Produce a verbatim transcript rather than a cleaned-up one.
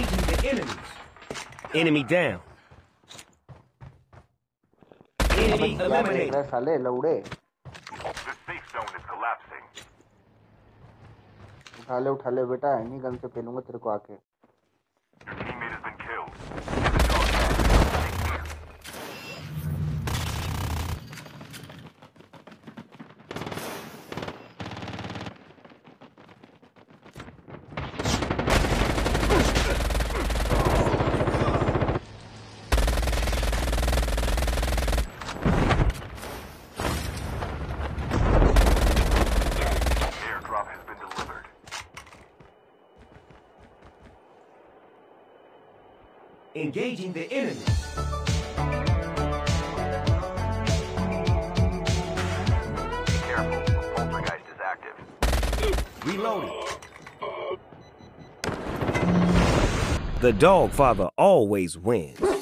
Engaging the enemies. Enemy down. Enemy eliminated. साले लौड़े The safe zone is collapsing. उठा ले उठा ले बेटा इन्हीं गन से पेलूंगा तेरे को आके Your teammate has been killed. Get the dog tag. Airdrop has been delivered. Engaging the enemy. Be careful. Poltergeist is active. Reloading. The Doggfather always wins.